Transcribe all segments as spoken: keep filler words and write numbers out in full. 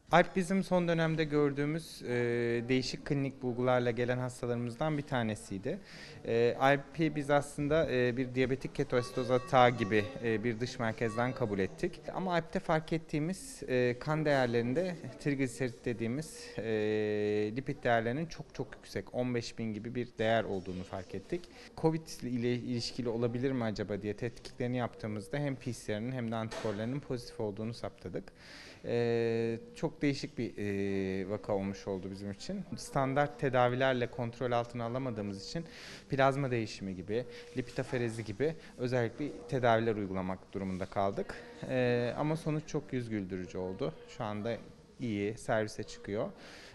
Alp bizim son dönemde gördüğümüz e, değişik klinik bulgularla gelen hastalarımızdan bir tanesiydi. E, Alp'i biz aslında e, bir diyabetik ketoasidoz atağı gibi e, bir dış merkezden kabul ettik. Ama Alp'te fark ettiğimiz e, kan değerlerinde trigliserit dediğimiz e, lipid değerlerinin çok çok yüksek, on beş bin gibi bir değer olduğunu fark ettik. Covid ile ilişkili olabilir mi acaba diye tetkiklerini yaptığımızda hem P C R'nin hem de antikorlarının pozitif olduğunu saptadık. Ee, çok değişik bir e, vaka olmuş oldu bizim için. Standart tedavilerle kontrol altına alamadığımız için plazma değişimi gibi, lipid gibi özellikle tedaviler uygulamak durumunda kaldık. Ee, ama sonuç çok yüz güldürücü oldu. Şu anda iyi, servise çıkıyor.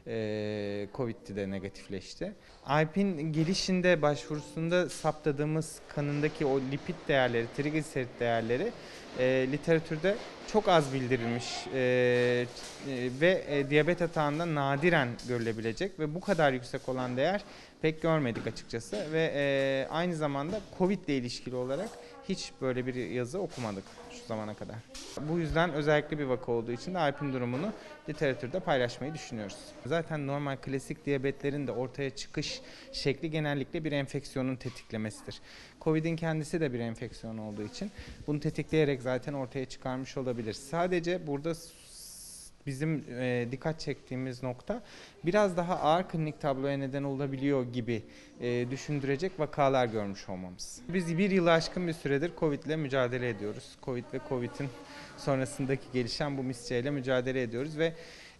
Ee, Covid'de de negatifleşti. Alp'in gelişinde, başvurusunda saptadığımız kanındaki o lipid değerleri, trigliserit değerleri e, literatürde çok az bildirilmiş e, e, ve e, diyabet atağında nadiren görülebilecek ve bu kadar yüksek olan değer pek görmedik açıkçası ve e, aynı zamanda Covid ile ilişkili olarak hiç böyle bir yazı okumadık şu zamana kadar. Bu yüzden özellikle bir vaka olduğu için de Alp'in durumunu literatürde paylaşmayı düşünüyoruz. Zaten normal klasik diyabetlerin de ortaya çıkış şekli genellikle bir enfeksiyonun tetiklemesidir. Covid'in kendisi de bir enfeksiyon olduğu için bunu tetikleyerek zaten ortaya çıkarmış olabilir. Sadece burada bizim e, dikkat çektiğimiz nokta biraz daha ağır klinik tabloya neden olabiliyor gibi e, düşündürecek vakalar görmüş olmamız. Biz bir yılı aşkın bir süredir Covid ile mücadele ediyoruz. Covid ve Covid'in sonrasındaki gelişen bu misce ile mücadele ediyoruz ve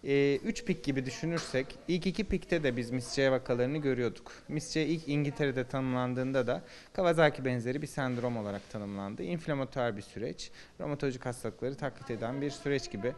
üç pik gibi düşünürsek ilk iki pikte de biz misce vakalarını görüyorduk. Misce ilk İngiltere'de tanımlandığında da Kawasaki benzeri bir sendrom olarak tanımlandı. İnflamatuar bir süreç, romatolojik hastalıkları taklit eden bir süreç gibi.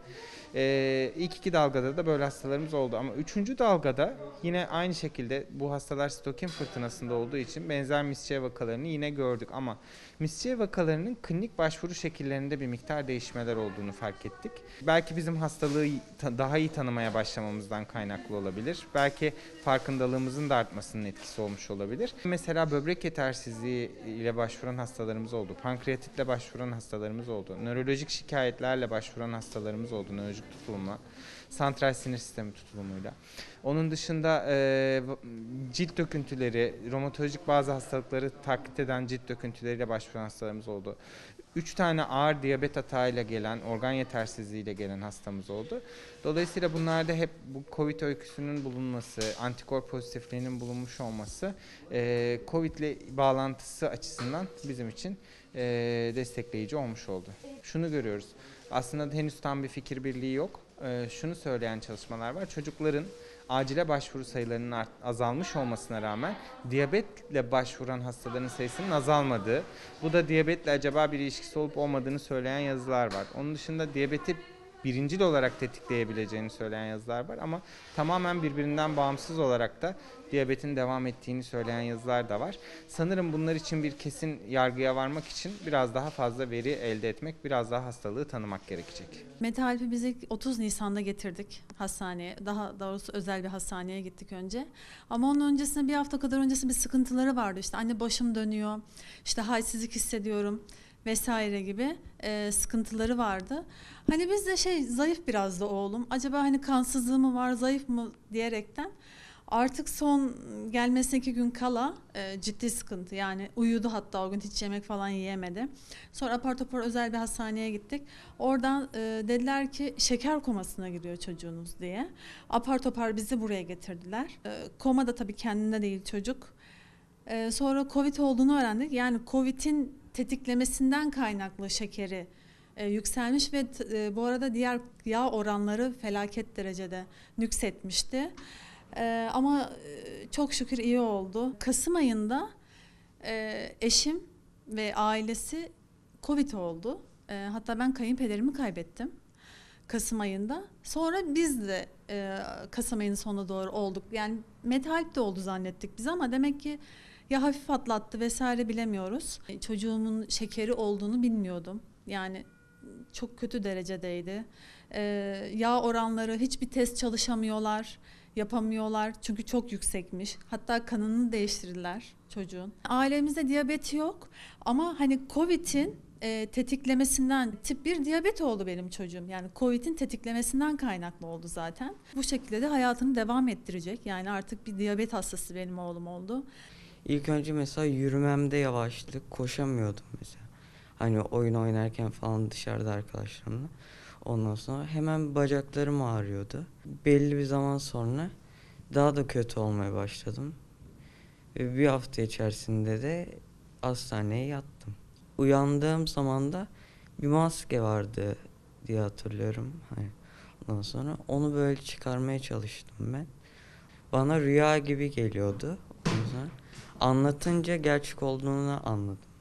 Ee, ilk iki dalgada da böyle hastalarımız oldu ama üçüncü dalgada yine aynı şekilde bu hastalar sitokin fırtınasında olduğu için benzer misce vakalarını yine gördük ama misce vakalarının klinik başvuru şekillerinde bir miktar değişmeler olduğunu fark ettik. Belki bizim hastalığı daha iyi tanımaya başlamamızdan kaynaklı olabilir. Belki farkındalığımızın da artmasının etkisi olmuş olabilir. Mesela böbrek yetersizliği ile başvuran hastalarımız oldu. Pankreatitle başvuran hastalarımız oldu. Nörolojik şikayetlerle başvuran hastalarımız oldu. Nörolojik tutulumla. Santral sinir sistemi tutulumuyla. Onun dışında e, cilt döküntüleri, romatolojik bazı hastalıkları taklit eden cilt döküntüleriyle başvuran hastalarımız oldu. Üç tane ağır diyabet atağıyla gelen, organ yetersizliğiyle gelen hastamız oldu. Dolayısıyla bunlarda hep bu Covid öyküsünün bulunması, antikor pozitifliğinin bulunmuş olması e, Covid ile bağlantısı açısından bizim için e, destekleyici olmuş oldu. Şunu görüyoruz, aslında henüz tam bir fikir birliği yok. E, şunu söyleyen çalışmalar var, çocukların acile başvuru sayılarının art, azalmış olmasına rağmen diyabetle başvuran hastaların sayısının azalmadığı, bu da diyabetle acaba bir ilişkisi olup olmadığını söyleyen yazılar var. Onun dışında diyabeti birincil olarak tetikleyebileceğini söyleyen yazılar var ama tamamen birbirinden bağımsız olarak da diyabetin devam ettiğini söyleyen yazılar da var. Sanırım bunlar için bir kesin yargıya varmak için biraz daha fazla veri elde etmek, biraz daha hastalığı tanımak gerekecek. Metalp'i biz ilk otuz Nisan'da getirdik hastaneye. Daha doğrusu özel bir hastaneye gittik önce. Ama onun öncesinde bir hafta kadar öncesinde bir sıkıntıları vardı. İşte anne başım dönüyor, işte halsizlik hissediyorum vesaire gibi e, sıkıntıları vardı. Hani biz de şey zayıf biraz da oğlum. Acaba hani kansızlığı mı var, zayıf mı diyerekten artık son gelmesine iki gün kala e, ciddi sıkıntı. Yani uyudu hatta o gün hiç yemek falan yiyemedi. Sonra apar topar özel bir hastaneye gittik. Oradan e, dediler ki şeker komasına giriyor çocuğunuz diye. Apar topar bizi buraya getirdiler. E, koma da tabii kendinde değil çocuk. E, sonra Covid olduğunu öğrendik. Yani Covid'in tetiklemesinden kaynaklı şekeri e, yükselmiş ve e, bu arada diğer yağ oranları felaket derecede nüksetmişti. E, ama e, çok şükür iyi oldu. Kasım ayında e, eşim ve ailesi Covid oldu. E, hatta ben kayınpederimi kaybettim Kasım ayında. Sonra biz de e, Kasım ayının sonuna doğru olduk. Yani metalip de oldu zannettik biz ama demek ki ya hafif atlattı vesaire bilemiyoruz. Çocuğumun şekeri olduğunu bilmiyordum. Yani çok kötü derecedeydi. Ee, yağ oranları hiçbir test çalışamıyorlar, yapamıyorlar çünkü çok yüksekmiş. Hatta kanını değiştirdiler çocuğun. Ailemizde diyabeti yok ama hani Covid'in e, tetiklemesinden tip bir diyabet oldu benim çocuğum. Yani Covid'in tetiklemesinden kaynaklı oldu zaten. Bu şekilde de hayatını devam ettirecek. Yani artık bir diyabet hastası benim oğlum oldu. İlk önce mesela yürümemde yavaşlık, koşamıyordum mesela. Hani oyun oynarken falan dışarıda arkadaşlarımla. Ondan sonra hemen bacaklarım ağrıyordu. Belli bir zaman sonra daha da kötü olmaya başladım. Ve bir hafta içerisinde de hastaneye yattım. Uyandığım zaman da bir maske vardı diye hatırlıyorum. Hani ondan sonra onu böyle çıkarmaya çalıştım ben. Bana rüya gibi geliyordu. O yüzden anlatınca gerçek olduğunu anladım.